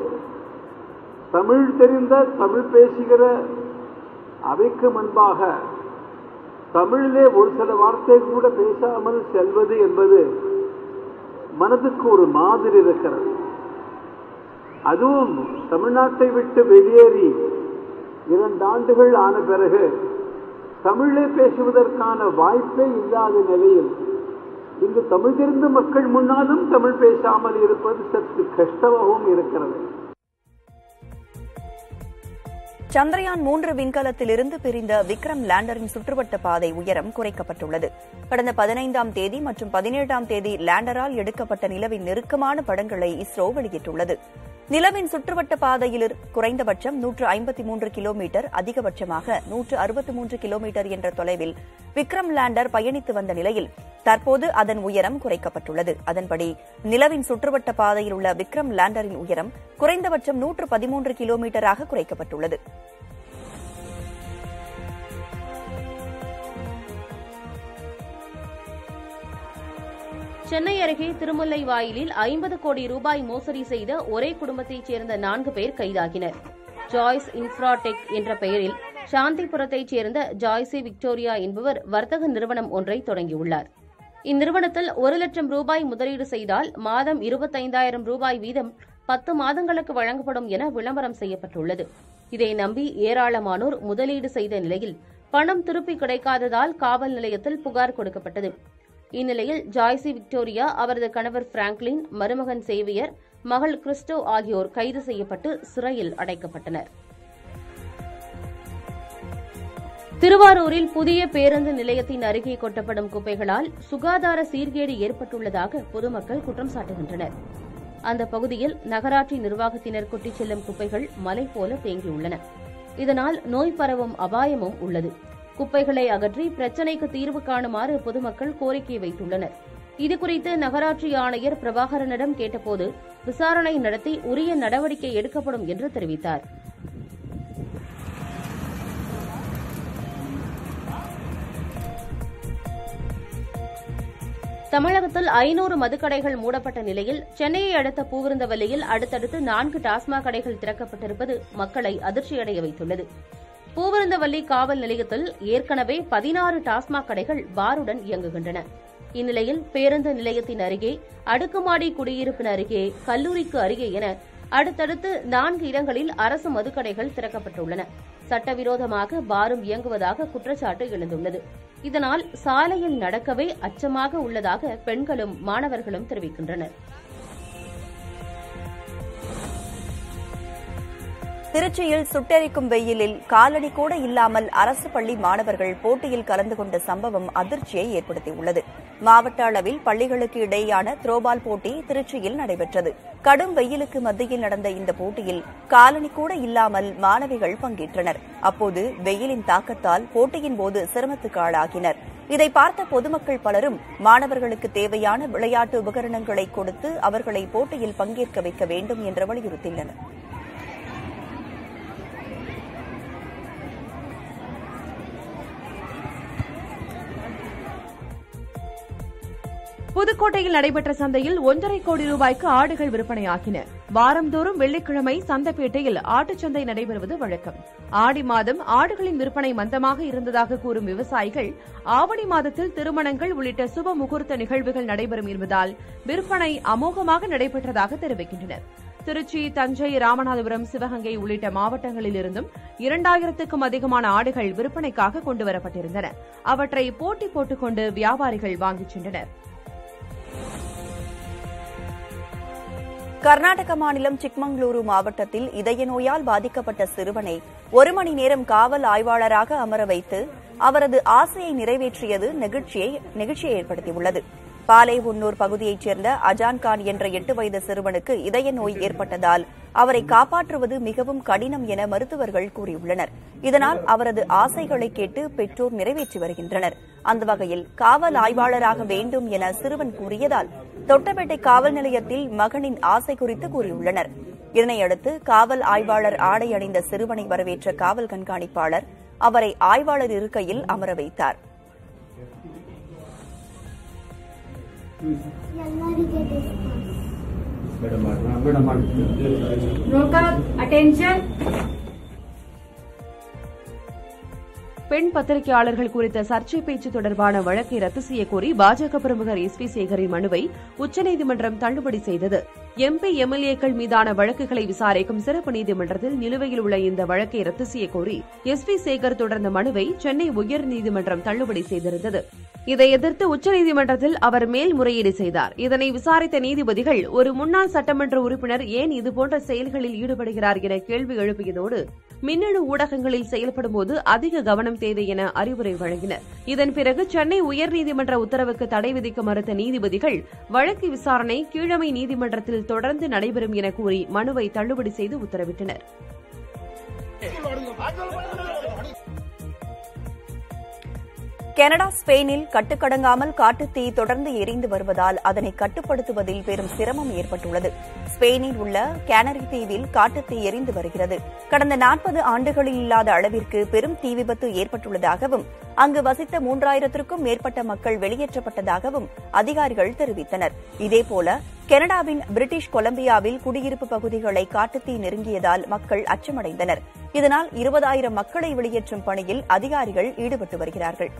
[SPEAKER 9] தமிழ் தெரிந்த தமிழ் பேசுகிற அவைக்கு முன்பாக தமிழிலே ஒரு சில வார்த்தை கூட பேசாமல் செல்வது என்பது மனதுக்கு ஒரு மாதிரி இருக்கிறது. அதுவும் தமிழ்நாட்டை விட்டு வெளியேறி இரண்டு ஆண்டுகள் ஆன பிறகு தமிழே பேசுவதற்கான வாய்ப்பே இல்லாத நிலையில் இங்கு தமிழ் தெரிந்த மக்கள் முன்னாலும் தமிழ் பேசாமல் இருப்பது சற்று கஷ்டமாகவும் இருக்கிறது.
[SPEAKER 1] சந்திரயான் மூன்று விண்கலத்திலிருந்து பிரிந்த விக்ரம் லேண்டரின் சுற்றுவட்ட பாதை உயரம் குறைக்கப்பட்டுள்ளது. கடந்த பதினைந்தாம் தேதி மற்றும் பதினேழாம் தேதி லேண்டரால் எடுக்கப்பட்ட நிலவின் நெருக்கமான படங்களை இஸ்ரோ வெளியிட்டுள்ளது. நிலவின் சுற்றுவட்ட பாதையில் குறைந்தபட்சம் நூற்று ஐம்பத்தி மூன்று கிலோமீட்டர், அதிகபட்சமாக நூற்று அறுபத்தி மூன்று கிலோமீட்டர் என்ற தொலைவில் விக்ரம் லேண்டர் பயணித்து வந்த நிலையில் தற்போது அதன் உயரம் குறைக்கப்பட்டுள்ளது. அதன்படி நிலவின் சுற்றுவட்ட பாதையில் உள்ள விக்ரம் லேண்டரின் உயரம் குறைந்தபட்சம் நூற்று பதிமூன்று கிலோமீட்டராக குறைக்கப்பட்டுள்ளது.
[SPEAKER 4] சென்னை அருகே திருமுல்லைவாயிலில் ஐம்பது கோடி ரூபாய் மோசடி செய்த ஒரே குடும்பத்தைச் சேர்ந்த நான்கு பேர் கைதாகினர். ஜாய்ஸ் இன்ஃப்ராடெக் என்ற பெயரில் சாந்திபுரத்தைச் சேர்ந்த ஜாய்சி விக்டோரியா என்பவர் வர்த்தக நிறுவனம் ஒன்றை தொடங்கியுள்ளார். இந்நிறுவனத்தில் ஒரு லட்சம் ரூபாய் முதலீடு செய்தால் மாதம் இருபத்தைந்தாயிரம் ரூபாய் வீதம் பத்து மாதங்களுக்கு வழங்கப்படும் என விளம்பரம் செய்யப்பட்டுள்ளது. இதை நம்பி ஏராளமானோர் முதலீடு செய்த நிலையில் பணம் திருப்பி கிடைக்காததால் காவல் நிலையத்தில் புகார் கொடுக்கப்பட்டது. இந்நிலையில் ஜாய்சி விக்டோரியா, அவரது கணவர் பிராங்க்லின், மருமகன் சேவியர், மகள் கிறிஸ்டோ ஆகியோர் கைது செய்யப்பட்டு சிறையில் அடைக்கப்பட்டனர். திருவாரூரில் புதிய பேருந்து நிலையத்தின் அருகே கொட்டப்படும் குப்பைகளால் சுகாதார சீர்கேடு ஏற்பட்டுள்ளதாக பொதுமக்கள் குற்றம் சாட்டுகின்றனர். அந்த பகுதியில் நகராட்சி நிர்வாகத்தினர் கொட்டிச் செல்லும் குப்பைகள் மலை போல தேங்கியுள்ளன. இதனால் நோய் பரவும் அபாயமும் உள்ளது. குப்பைகளை அகற்றி பிரச்சினைக்கு தீர்வு காணுமாறு பொதுமக்கள் கோரிக்கை வைத்துள்ளனர். இதுகுறித்து நகராட்சி ஆணையர் பிரபாகரனிடம் கேட்டபோது விசாரணை நடத்தி உரிய நடவடிக்கை எடுக்கப்படும் என்று தெரிவித்தார். தமிழகத்தில் ஐநூறு மதுக்கடைகள் மூடப்பட்ட நிலையில் சென்னையை அடுத்த பூவிருந்தவல்லியில் அடுத்தடுத்து நான்கு டாஸ்மாக் கடைகள் திறக்கப்பட்டிருப்பது மக்களை அதிர்ச்சியடைய வைத்துள்ளது. பூவிருந்தவல்லி காவல் நிலையத்தில் ஏற்கனவே பதினாறு டாஸ்மாக் கடைகள் பாருடன் இயங்குகின்றன. இந்நிலையில் பேருந்து நிலையத்தின் அருகே, அடுக்குமாடி குடியிருப்பின் அருகே, கல்லூரிக்கு அருகே என அடுத்தடுத்து நான்கு இடங்களில் அரசு மதுக்கடைகள் திறக்கப்பட்டுள்ளன. சட்டவிரோதமாக பாரும் இயங்குவதாக குற்றச்சாட்டு எழுந்துள்ளது. இதனால் சாலையில் நடக்கவே அச்சமாக உள்ளதாக பெண்களும் மாணவர்களும் தெரிவிக்கின்றனர்.
[SPEAKER 1] திருச்சியில் சுட்டெரிக்கும் வெயிலில் காலணி கூட இல்லாமல் அரசு பள்ளி மாணவர்கள் போட்டியில் கலந்து கொண்ட சம்பவம் அதிர்ச்சியை ஏற்படுத்தியுள்ளது. மாவட்ட அளவில் பள்ளிகளுக்கு இடையேயான த்ரோபால் போட்டி திருச்சியில் நடைபெற்றது. கடும் வெயிலுக்கு மத்தியில் நடந்த இந்த போட்டியில் காலணி கூட இல்லாமல் மாணவிகள் பங்கேற்றனர். அப்போது வெயிலின் தாக்கத்தால் போட்டியின் போது சிரமத்துக்கு ஆளாகினர். இதை பார்த்த பொதுமக்கள் பலரும் மாணவர்களுக்கு தேவையான விளையாட்டு உபகரணங்களை கொடுத்து அவர்களை போட்டியில் பங்கேற்க வைக்க வேண்டும் என்று வலியுறுத்தினர்.
[SPEAKER 2] புதுக்கோட்டையில் நடைபெற்ற சந்தையில் ஒன்றரை கோடி ரூபாய்க்கு ஆடுகள் விற்பனையாகின. வாரந்தோறும் வெள்ளிக்கிழமை சந்தைப்பேட்டையில் ஆட்டுச்சந்தை நடைபெறுவது வழக்கம். ஆடி மாதம் ஆடுகளின் விற்பனை மந்தமாக இருந்ததாக கூறும் விவசாயிகள் ஆவணி மாதத்தில் திருமணங்கள் உள்ளிட்ட சுப முகூர்த்த நிகழ்வுகள் நடைபெறும் என்பதால் விற்பனை அமோகமாக நடைபெற்றதாக தெரிவிக்கின்றனர். திருச்சி, தஞ்சை, ராமநாதபுரம், சிவகங்கை உள்ளிட்ட மாவட்டங்களில் இருந்தும் இரண்டாயிரத்துக்கும் அதிகமான ஆடுகள் விற்பனைக்காக கொண்டுவரப்பட்டிருந்தன. அவற்றை போட்டி போட்டுக் கொண்டு வியாபாரிகள் வாங்கிச் சென்றனர்.
[SPEAKER 1] கர்நாடக மாநிலம் சிக்மங்களூரு மாவட்டத்தில் இதய நோயால் பாதிக்கப்பட்ட சிறுவனை ஒரு மணி நேரம் காவல் ஆய்வாளராக அமர வைத்து அவரது ஆசையை நிறைவேற்றியது நெகிழ்ச்சியை ஏற்படுத்தியுள்ளது. பாலைவுன்னூர் பகுதியைச் சேர்ந்த அஜான்கான் என்ற எட்டு வயது சிறுவனுக்கு இதய நோய் ஏற்பட்டதால் அவரை காப்பாற்றுவது மிகவும் கடினம் என மருத்துவர்கள் கூறியுள்ளனர். இதனால் அவரது ஆசைகளை கேட்டு பெற்றோர் நிறைவேற்றி வருகின்றனர். அந்த வகையில் காவல் ஆய்வாளராக வேண்டும் என சிறுவன் கூறியதால் தொட்டபேட்டை காவல் நிலையத்தில் மகனின் ஆசை குறித்து கூறியுள்ளனர். இதனையடுத்து காவல் ஆய்வாளர் ஆடை அணிந்த சிறுவனை வரவேற்ற காவல் கண்காணிப்பாளர் அவரை ஆய்வாளர் இருக்கையில் அமர வைத்தார்.
[SPEAKER 2] பெண் பத்திரிகையாளர்கள் குறித்த சர்ச்சை பேச்சு தொடர்பான வழக்கை ரத்து செய்யக்கோரி பாஜக பிரமுகர் எஸ் பி சேகரின் மனுவை உச்சநீதிமன்றம் தள்ளுபடி செய்தது. எம்பி, எம்எல்ஏக்கள் மீதான வழக்குகளை விசாரிக்கும் சிறப்பு நீதிமன்றத்தில் நிலுவையில் உள்ள இந்த வழக்கை ரத்து செய்யக்கோரி எஸ் பி சேகர் தொடர்ந்த மனுவை சென்னை உயர்நீதிமன்றம் தள்ளுபடி செய்திருந்தது. இதை எதிர்த்து உச்சநீதிமன்றத்தில் அவர் மேல்முறையீடு செய்தார். இதனை விசாரித்த நீதிபதிகள் ஒரு முன்னாள் சட்டமன்ற உறுப்பினர் ஏன் இதுபோன்ற செயல்களில் ஈடுபடுகிறார் என கேள்வி எழுப்பியதோடு மின்னணு ஊடகங்களில் செயல்படும் போது அதிக கவனம் தேவை என அறிவுரை வழங்கினர். இதன் பிறகு சென்னை உயர்நீதிமன்ற உத்தரவுக்கு தடை விதிக்க மறுத்த நீதிபதிகள் வழக்கு விசாரணை கீழமை நீதிமன்றத்தில் தொடர்ந்து நடைபெறும் என கூறி மனுவை தள்ளுபடி செய்து உத்தரவிட்டனர்.
[SPEAKER 1] கனடா, ஸ்பெயினில் கட்டுக்கடங்காமல் காட்டுத்தீ தொடர்ந்து எரிந்து வருவதால் அதனை கட்டுப்படுத்துவதில் பெரும் சிரமம் ஏற்பட்டுள்ளது. ஸ்பெயினில் உள்ள கேனரி தீவில் காட்டுத்தீ எரிந்து வருகிறது. கடந்த நாற்பது ஆண்டுகளில் இல்லாத அளவிற்கு பெரும் தீ விபத்து ஏற்பட்டுள்ளதாகவும் அங்கு வசித்த மூன்றாயிரத்திற்கும் மேற்பட்ட மக்கள் வெளியேற்றப்பட்டதாகவும் அதிகாரிகள் தெரிவித்தனர். இதேபோல கனடாவின் பிரிட்டிஷ் கொலம்பியாவில் குடியிருப்பு பகுதிகளை காட்டுத்தீ நெருங்கியதால் மக்கள் அச்சமடைந்தனர். இதனால் இருபதாயிரம் மக்களை வெளியேற்றும் பணியில் அதிகாரிகள் ஈடுபட்டு வருகிறார்கள்.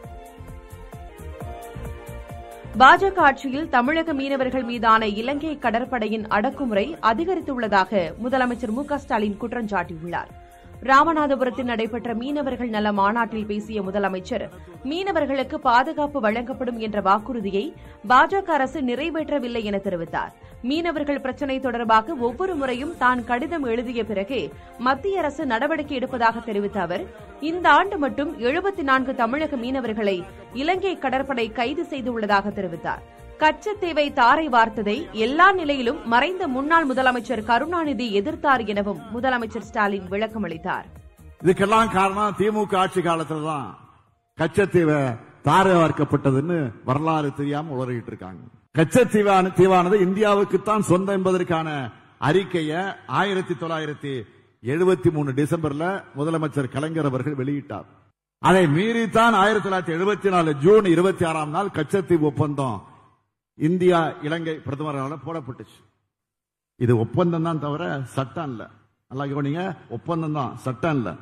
[SPEAKER 2] பாஜக ஆட்சியில் தமிழக மீனவர்கள் மீதான இலங்கை கடற்படையின் அடக்குமுறை அதிகரித்துள்ளதாக முதலமைச்சர் மு க ஸ்டாலின் குற்றம் சாட்டியுள்ளார். ராமநாதபுரத்தில் நடைபெற்ற மீனவர்கள் நல மாநாட்டில் பேசிய முதலமைச்சர் மீனவர்களுக்கு பாதுகாப்பு வழங்கப்படும் என்ற வாக்குறுதியை பாஜக அரசு நிறைவேற்றவில்லை என தெரிவித்தார். மீனவர்கள் பிரச்சினை தொடர்பாக ஒவ்வொரு முறையும் தான் கடிதம் எழுதிய பிறகே மத்திய அரசு நடவடிக்கை எடுப்பதாக தெரிவித்த அவர் இந்த ஆண்டு மட்டும் எழுபத்தி நான்கு தமிழக மீனவர்களை இலங்கை கடற்படை கைது செய்துள்ளதாக தெரிவித்தார். கச்சத்தீவை தாரை வார்த்ததை எல்லா நிலையிலும் மறைந்த முன்னாள் முதலமைச்சர் கருணாநிதி எதிர்த்தார் எனவும் முதலமைச்சர் ஸ்டாலின் விளக்கம் அளித்தார்.
[SPEAKER 10] இதுக்கெல்லாம் காரணம் திமுக ஆட்சி காலத்துலதான் கச்சத்தீவை தாரை வார்க்கப்பட்டதுன்னு வரலாறு தெரியாம உளறிட்டு இருக்காங்க. கச்சத்தீவான தீவானது இந்தியாவுக்குத்தான் சொந்தம் என்பதற்கான அறிக்கையை ஆயிரத்தி தொள்ளாயிரத்தி எழுபத்தி மூணு டிசம்பர்ல முதலமைச்சர் கலைஞர் அவர்கள் வெளியிட்டார். அதை மீறித்தான் ஆயிரத்தி தொள்ளாயிரத்தி எழுபத்தி நாலு ஜூன் இருபத்தி ஆறாம் நாள் கச்சத்தீவு ஒப்பந்தம் இந்தியா இலங்கை பிரதமரால் போடப்பட்டுச்சு. இது ஒப்பந்தம் தான் தவிர சட்டம் இல்ல. நல்லா கவனிங்க, ஒப்பந்தம் தான், சட்டம் இல்ல.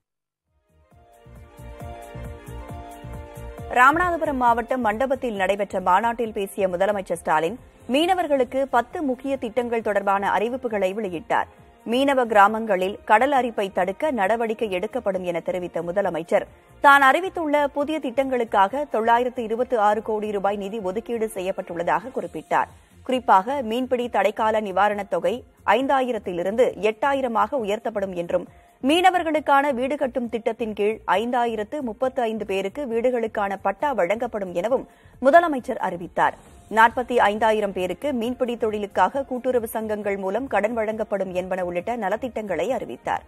[SPEAKER 1] ராமநாதபுரம் மாவட்டம் மண்டபத்தில் நடைபெற்ற மாநாட்டில் பேசிய முதலமைச்சர் ஸ்டாலின் மீனவர்களுக்கு பத்து முக்கிய திட்டங்கள் தொடர்பான அறிவிப்புகளை வெளியிட்டார். மீனவ கிராமங்களில் கடல் அரிப்பை தடுக்க நடவடிக்கை எடுக்கப்படும் என தெரிவித்த முதலமைச்சர் தான் அறிவித்துள்ள புதிய திட்டங்களுக்காக தொள்ளாயிரத்து இருபத்தி ஆறு கோடி ரூபாய் நிதி ஒதுக்கீடு செய்யப்பட்டுள்ளதாக குறிப்பிட்டார். குறிப்பாக மீன்பிடி தடைக்கால நிவாரணத் தொகை ஐந்தாயிரத்திலிருந்து எட்டாயிரமாக உயர்த்தப்படும் என்றும் மீனவர்களுக்கான வீடு கட்டும் திட்டத்தின் கீழ் ஐந்தாயிரத்து முப்பத்தி ஐந்து பேருக்கு வீடுகளுக்கான பட்டா வழங்கப்படும் எனவும் முதலமைச்சர் அறிவித்தார். நாற்பத்தி ஐந்தாயிரம் பேருக்கு மீன்பிடி தொழிலுக்காக கூட்டுறவு சங்கங்கள் மூலம் கடன் வழங்கப்படும் என்பன உள்ளிட்ட நலத்திட்டங்களை அறிவித்தார்.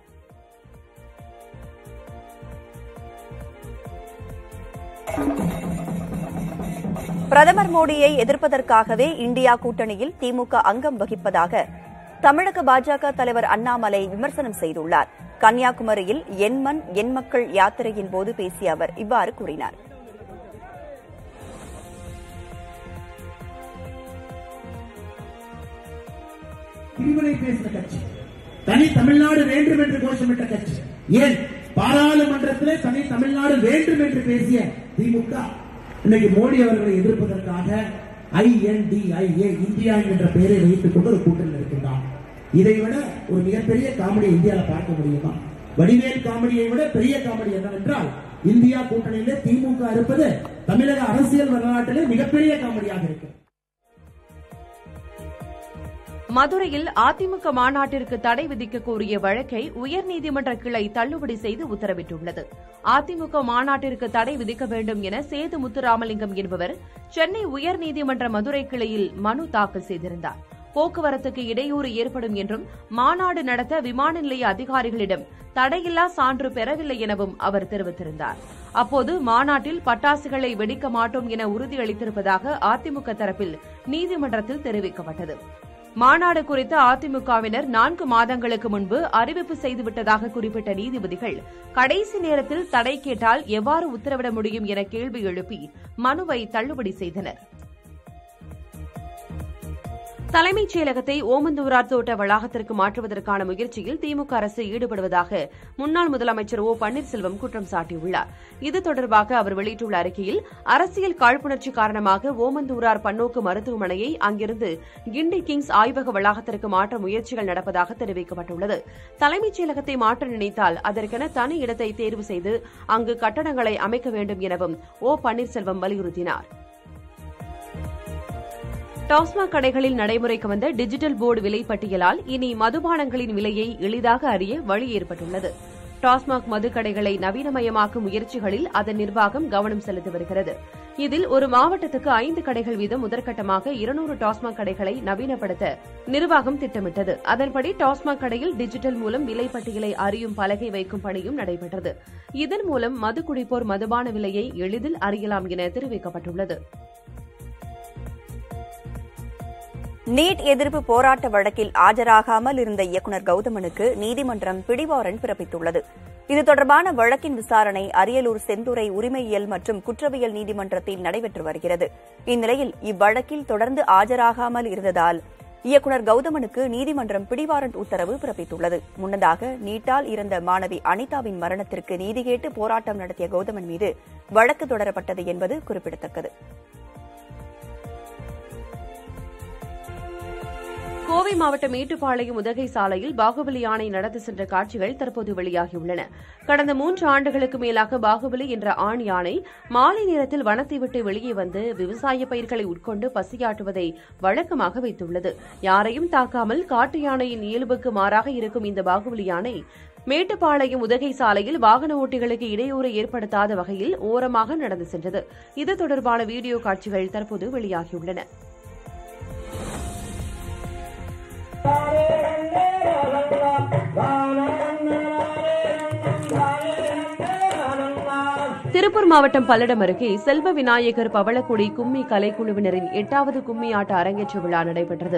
[SPEAKER 1] பிரதமர் மோடியை எதிர்ப்பதற்காகவே இந்தியா கூட்டணியில் திமுக அங்கம் வகிப்பதாக தமிழக பாஜக தலைவர் அண்ணாமலை விமர்சனம் செய்துள்ளார். கன்னியாகுமரியில் என் மண் என் மக்கள் யாத்திரையின் போது பேசிய அவர் இவ்வாறு கூறினார்.
[SPEAKER 11] பிரிவினை பேசின கட்சி, தனி தமிழ்நாடு வேண்டும் என்று கோஷமிட்ட கட்சி, ஏன் பாராளுமன்றத்திலே தனி தமிழ்நாடு வேண்டும் என்று பேசிய திமுக இன்னைக்கு மோடி அவர்களை எதிர்ப்பதற்காக ஐ என் டி ஐ ஏ இந்தியா என்ற பெயரை வைத்துக் கொண்டு ஒரு கூட்டணி இருக்கின்றார். இதை விட ஒரு மிகப்பெரிய காமெடி இந்தியாவில் பார்க்க முடியுமா? வடிவேல் காமெடியை விட பெரிய காமெடி என்னவென்றால் இந்தியா கூட்டணியிலே திமுக இருப்பது தமிழக அரசியல் வரலாற்றிலே மிகப்பெரிய காமெடியாக இருக்கு.
[SPEAKER 2] மதுரையில் அதிமுக மாநாட்டிற்கு தடை விதிக்க கோரிய வழக்கை உயர்நீதிமன்ற கிளை தள்ளுபடி செய்து உத்தரவிட்டுள்ளது. அதிமுக மாநாட்டிற்கு தடை விதிக்க வேண்டும் என சேது முத்துராமலிங்கம் என்பவர் சென்னை உயர்நீதிமன்ற மதுரை கிளையில் மனு தாக்கல் செய்திருந்தார். போக்குவரத்துக்கு இடையூறு ஏற்படும் என்றும் மாநாடு நடத்த விமான நிலைய அதிகாரிகளிடம் தடையில்லா சான்று பெறவில்லை எனவும் அவர் தெரிவித்திருந்தார். அப்போது மாநாட்டில் பட்டாசுகளை வெடிக்க மாட்டோம் என உறுதியளித்திருப்பதாக அதிமுக தரப்பில் நீதிமன்றத்தில் தெரிவிக்கப்பட்டது. மாநாடு குறித்து அதிமுகவினர் நான்கு மாதங்களுக்கு முன்பு அறிவிப்பு செய்துவிட்டதாக குறிப்பிட்ட நீதிபதிகள் கடைசி நேரத்தில் தடை கேட்டால் எவ்வாறு உத்தரவிட முடியும் என கேள்வி எழுப்பி மனுவை தள்ளுபடி செய்தனர். தலைமைச் செயலகத்தை ஓமந்தூரார் தோட்ட வளாகத்திற்கு மாற்றுவதற்கான முயற்சியில் திமுக அரசு ஈடுபடுவதாக முன்னாள் முதலமைச்சர் ஓ பன்னீர்செல்வம் குற்றம் சாட்டியுள்ளார். இது தொடர்பாக அவர் வெளியிட்டுள்ள அறிக்கையில் அரசியல் காழ்ப்புணர்ச்சி காரணமாக ஓமந்தூரார் பன்னோக்கு மருத்துவமனையை அங்கிருந்து கிண்டி கிங்ஸ் ஆய்வக வளாகத்திற்கு மாற்ற முயற்சிகள் நடப்பதாக தெரிவிக்கப்பட்டுள்ளது. தலைமைச் செயலகத்தை மாற்ற நினைத்தால் அதற்கென தனி இடத்தை தேர்வு செய்து அங்கு கட்டடங்களை அமைக்க வேண்டும் எனவும் ஓ பன்னீர்செல்வம் வலியுறுத்தினார். டாஸ்மாக் கடைகளில் நடைமுறைக்கு வந்த டிஜிட்டல் போர்டு விலை பட்டியலால் இனி மதுபானங்களின் விலையை எளிதாக அறிய வழி ஏற்பட்டுள்ளது. டாஸ்மாக் மதுக்கடைகளை நவீனமயமாக்கும் முயற்சிகளில் அதன் நிர்வாகம் கவனம் செலுத்தி வருகிறது. இதில் ஒரு மாவட்டத்துக்கு ஐந்து கடைகள் வீதம் முதற்கட்டமாக இருநூறு டாஸ்மாக் கடைகளை நவீனப்படுத்த நிர்வாகம் திட்டமிட்டது. அதன்படி டாஸ்மாக் கடையில் டிஜிட்டல் மூலம் விலை பட்டியலை அறியும் பலகை வைக்கும் பணியும் நடைபெற்றது. இதன் மூலம் மது குடிப்போர் மதுபான விலையை எளிதில் அறியலாம் என தெரிவிக்கப்பட்டுள்ளது.
[SPEAKER 1] நீட் எதிர்ப்பு போராட்ட வழக்கில் ஆஜராகாமல் இருந்த இயக்குநர் கௌதமனுக்கு நீதிமன்றம் பிடிவாரண்ட் பிறப்பித்துள்ளது. இது தொடர்பான வழக்கின் விசாரணை அரியலூர் செந்துறை உரிமையியல் மற்றும் குற்றவியல் நீதிமன்றத்தில் நடைபெற்று வருகிறது. இந்நிலையில் இவ்வழக்கில் தொடர்ந்து ஆஜராகாமல் இருந்ததால் இயக்குநர் கௌதமனுக்கு நீதிமன்றம் பிடிவாரண்ட் உத்தரவு பிறப்பித்துள்ளது. முன்னதாக நீட்டால் இறந்த மாணவி அனிதாவின் மரணத்திற்கு நீதி கேட்டு போராட்டம் நடத்திய கௌதமன் மீது வழக்கு தொடரப்பட்டது என்பது குறிப்பிடத்தக்கது.
[SPEAKER 2] கோவை மாவட்டம் மேட்டுப்பாளையம் உதகை சாலையில் பாகுபலி யானை நடந்து சென்ற காட்சிகள் தற்போது வெளியாகியுள்ளன. கடந்த மூன்று ஆண்டுகளுக்கு மேலாக பாகுபலி என்ற ஆண் யானை மாலை நேரத்தில் வனத்தை விட்டு வெளியே வந்து விவசாய பயிர்களை உட்கொண்டு பசியாட்டுவதை வழக்கமாக வைத்துள்ளது. யாரையும் தாக்காமல் காட்டு யானையின் இயல்புக்கு மாறாக இருக்கும் இந்த பாகுபலி யானை மேட்டுப்பாளையம் உதகை சாலையில் வாகன ஓட்டிகளுக்கு இடையூறு ஏற்படுத்தாத வகையில் ஓரமாக நடந்து சென்றது. இது தொடர்பான வீடியோ காட்சிகள் தற்போது வெளியாகியுள்ளன. திருப்பூர் மாவட்டம் பல்லடம் அருகே செல்வ விநாயகர் பவளக்குடி கும்மி கலைக்குழுவினரின் எட்டாவது கும்மி ஆட்ட அரங்கேற்ற விழா நடைபெற்றது.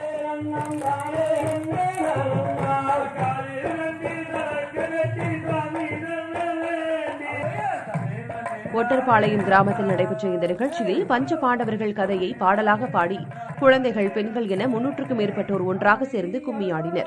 [SPEAKER 2] ஒட்டர்பாளையம் கிராமத்தில் நடைபெற்ற இந்த நிகழ்ச்சியில் பஞ்ச பாண்டவர்கள் கதையை பாடலாக பாடி குழந்தைகள், பெண்கள் என முன்னூற்றுக்கும் மேற்பட்டோர் ஒன்றாக சேர்ந்து கும்மியாடினர்.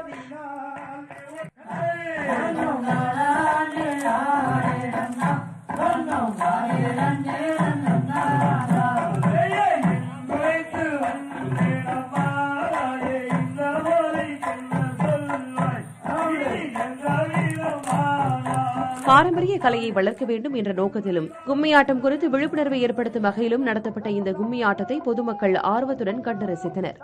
[SPEAKER 2] பாரம்பரிய கலையை வளர்க்க வேண்டும் என்ற நோக்கத்திலும் கும்மியாட்டம் குறித்து விழிப்புணர்வை ஏற்படுத்தும் வகையிலும் நடத்தப்பட்ட இந்த கும்மியாட்டத்தை பொதுமக்கள் ஆர்வத்துடன் கண்டு ரசித்தனர்.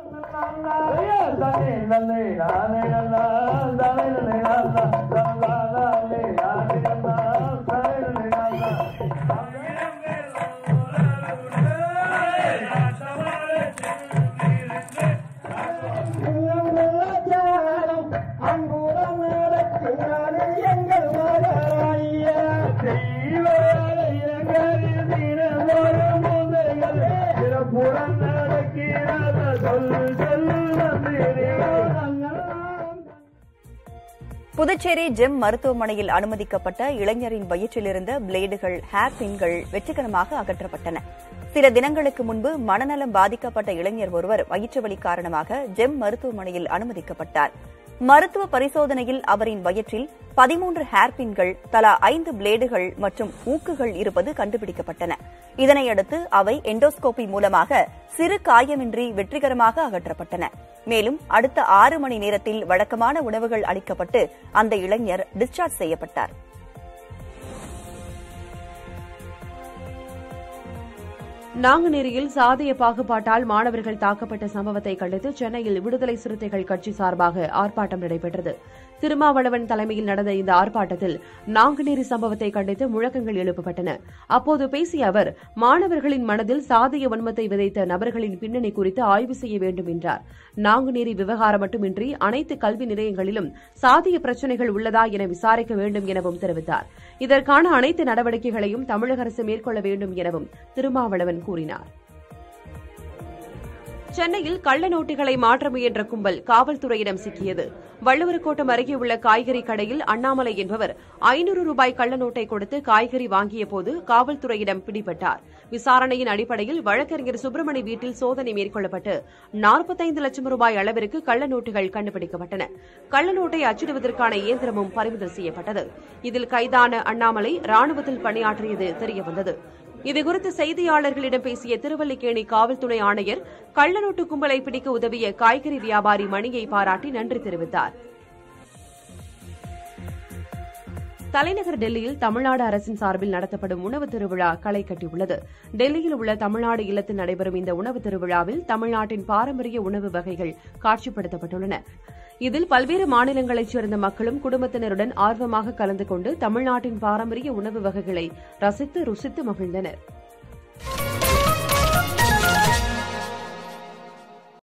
[SPEAKER 1] புதுச்சேரி ஜெம் மருத்துவமனையில் அனுமதிக்கப்பட்ட இளைஞரின் வயிற்றிலிருந்த பிளேடுகள், ஹேர் பின்கள் வெற்றிகரமாக அகற்றப்பட்டன. சில தினங்களுக்கு முன்பு மனநலம் பாதிக்கப்பட்ட இளைஞர் ஒருவர் வயிற்றுவலி காரணமாக ஜெம் மருத்துவமனையில் அனுமதிக்கப்பட்டார். மருத்துவ பரிசோதனையில் அவரின் வயிற்றில் பதிமூன்று ஹேர்பின்கள், தலா ஐந்து பிளேடுகள் மற்றும் ஊக்குகள் இருப்பது கண்டுபிடிக்கப்பட்டன. இதனையடுத்து அவை எண்டோஸ்கோபி மூலமாக சிறு காயமின்றி வெற்றிகரமாக அகற்றப்பட்டன. மேலும் அடுத்த ஆறு மணி நேரத்தில் வழக்கமான உணவுகள் அளிக்கப்பட்டு அந்த இளைஞர் டிஸ்சார்ஜ் செய்யப்பட்டார்.
[SPEAKER 2] நாங்குநேரியில் சாதிய பாகுபாட்டால் மாணவர்கள் தாக்கப்பட்ட சம்பவத்தை கண்டித்து சென்னையில் விடுதலை சிறுத்தைகள் கட்சி சார்பாக ஆர்ப்பாட்டம் நடைபெற்றது. திருமாவளவன் தலைமையில் நடந்த இந்த ஆர்ப்பாட்டத்தில் நாங்குநேரி சம்பவத்தை கண்டித்து முழக்கங்கள் எழுப்பப்பட்டன. அப்போது பேசிய அவர், மாணவர்களின் மனதில் சாதிய வன்மத்தை விதைத்த நபர்களின் பின்னணி குறித்து ஆய்வு செய்ய வேண்டும் என்றார். நாங்குநேரி விவகாரம் மட்டுமின்றி அனைத்து கல்வி நிலையங்களிலும் சாதிய பிரச்சினைகள் உள்ளதா என விசாரிக்க வேண்டும் எனவும் தெரிவித்தார். இதற்கான அனைத்து நடவடிக்கைகளையும் தமிழக அரசு மேற்கொள்ள வேண்டும் எனவும் திருமாவளவன் கூறினார். சென்னையில் கள்ள நோட்டுகளை மாற்ற முயன்ற கும்பல் காவல்துறையிடம் சிக்கியது. வள்ளுவர்கோட்டம் அருகே உள்ள காய்கறி கடையில் அண்ணாமலை என்பவர் ஐநூறு ரூபாய் கள்ள நோட்டை கொடுத்து காய்கறி வாங்கிய போது காவல்துறையிடம் பிடிபட்டார். விசாரணையின் அடிப்படையில் வழக்கறிஞர் சுப்பிரமணி வீட்டில் சோதனை மேற்கொள்ளப்பட்டு நாற்பத்தைந்து லட்சம் ரூபாய் அளவிற்கு கள்ள நோட்டுகள் கண்டுபிடிக்கப்பட்டன. கள்ள நோட்டை அச்சிடுவதற்கான இயந்திரமும் பறிமுதல் செய்யப்பட்டது. இதில் கைதான அண்ணாமலை ராணுவத்தில் பணியாற்றியது தெரியவந்தது. இதுகுறித்து செய்தியாளர்களிடம் பேசிய திருவல்லிக்கேணி காவல்துறை ஆணையர் கள்ளநோட்டு கும்பலை பிடிக்க உதவிய காய்கறி வியாபாரி மணியை பாராட்டி நன்றி தெரிவித்தார். தலைநகர் டெல்லியில் தமிழ்நாடு அரசின் சார்பில் நடத்தப்படும் உணவு திருவிழா களை கட்டியுள்ளது. டெல்லியில் உள்ள தமிழ்நாடு இல்லத்தில் நடைபெறும் இந்த உணவு திருவிழாவில் தமிழ்நாட்டின் பாரம்பரிய உணவு வகைகள் காட்சிப்படுத்தப்பட்டுள்ளன. இதில் பல்வேறு மாநிலங்களைச் சேர்ந்த மக்களும் குடும்பத்தினருடன் ஆர்வமாக கலந்து கொண்டு தமிழ்நாட்டின் பாரம்பரிய உணவு வகைகளை ரசித்து ருசித்து மகிழ்ந்தனர்.